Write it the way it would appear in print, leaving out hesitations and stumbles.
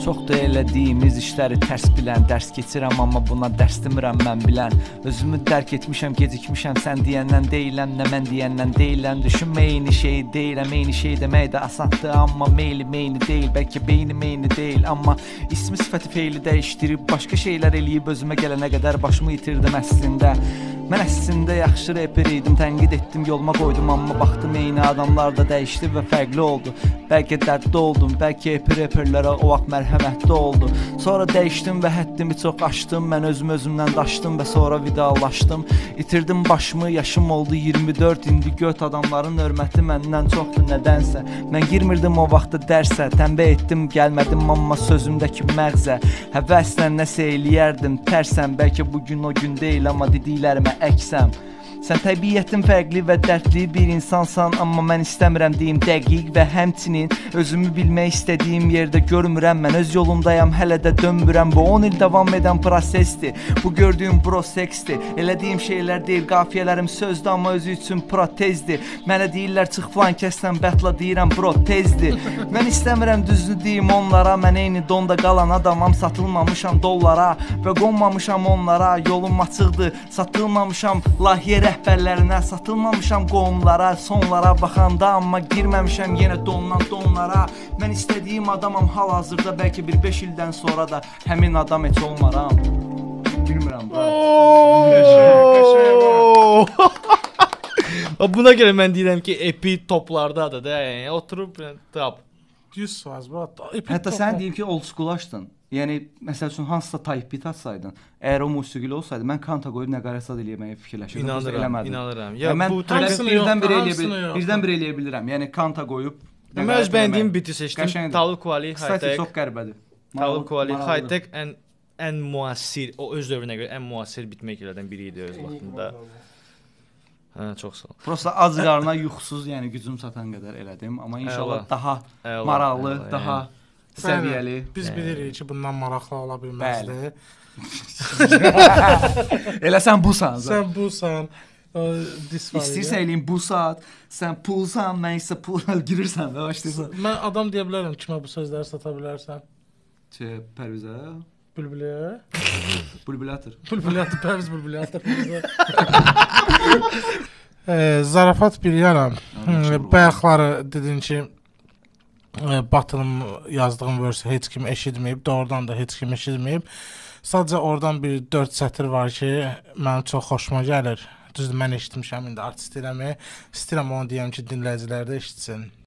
Çox da elədiyimiz işləri tərs bilən, dərs keçirəm amma buna dərs demirəm mən bilən. Özümü dərk etmişəm, gecikmişəm, sən deyəndən deyiləm, nə mən deyəndən deyiləm. Düşünmə eyni şey deyiləm, eyni şey demək də asandır, amma meyli meyni deyil, bəlkə beyni meyni deyil. Amma ismi sifəti feyli dəyişdirib, başqa şeylər eləyib özümə gələnə qədər başımı itirdim əslində. Mən əslində yaxşı reper idim, tənqid etdim, yoluma qoydum, amma baxdım eyni adamlar da dəyişdi və fərqli oldu. Bəlkə dərddə oldum, bəlkə reperlərə o vaxt mərhəmətli oldu. Sonra dəyişdim və həddimi çox aşdım, mən özümdən daşdım və sonra vidalaşdım. İtirdim başımı, yaşım oldu 24, indi göt adamların hörməti məndən çoxdur nədənsə. Mən girmirdim o vaxtda dərsə, tənbih etdim, gəlmədim amma sözümdəki məğzə. Həvəslə nəsə eləyərdim, tərsəm, bəlkə bugün o gün deyil, amma dediklərimə əksəm. Sən təbiətin fərqli və dərdli bir insansan, amma mən istəmirəm deyim dəqiq və həmçinin özümü bilmək istədiyim yerdə görmürəm. Mən öz yolumdayam, hələ də dönmürəm. Bu 10 il davam edən prosesdir, bu gördüyüm broseksdir. Elədiyim şeylər deyil, qafiyələrim sözdür, amma özü üçün protezdir. Mənə deyirlər çıx falan kəsdən bətla, deyirəm bro tezdir. Mən istəmirəm düzünü deyim onlara, mən eyni donda qalan adamam, satılmamışam dollara və qonmamışam onlara. Yolum açıqdır, satılmamışam layihə rəhbərlərinə, satılmamışam qonlara, sonlara baxanda, amma girməmişəm yenə dondan donlara. Mən istədiyim adamam hal-hazırda, bəlkə bir 5 ildən sonra da həmin adam heç olmaram. Bilmirəm bura. Buna görə mən deyirəm ki, epi toplardadır da, yəni oturub tap 100% bu. Hətta sən deyim ki, old school-laşdın. Yəni, məsəl üçün, hansısa type beat atsaydın, əgər o musiqili olsaydı, mən kanta qoyub nəqarət eləməyə fikirləşirdim. İnanıram. Ya, mən birdən bir eləyə bilirəm. Yəni, kanta qoyub mən öz bəyəndiyim biti seçdim. Talib Kvali, High-Tech. High-Tech. Çox qəribədir. Talib Kvali, High-Tech ən müasir, o öz dövrünə görə ən müasir bitməklərdən biri idi öz vaxtında. Hə, çox sağ ol. Prosta az qarına yuxusuz, yəni gücüm çatan qədər elədim. Amma inşallah daha maraqlı, daha səviyyəli. Biz bilirik ki, bundan maraqlı ola bilməzdi. Elə sən busan. Sən busan. İstəyirsən eləyim bu saat, sən pulsan, mən isə pul girirsən və başlayırsan. Mən adam deyə bilərəm kimə bu sözləri sata bilərsən. Pərvizə? Bülbülə? Bülbülatır. Bülbülatır, Pərviz bülbülatır. Zarafat bir yana. Bayaqları dedin ki, Batılım yazdığım versi heç kim eşitməyib, doğrudan da heç kim eşitməyib. Sadəcə oradan bir 4 sətir var ki, mənim çox xoşuma gəlir. Düzdür, mən eşitmişəm, indi artist eləməyə. İstəyirəm onu deyəm ki, dinləyicilər də eşitsin.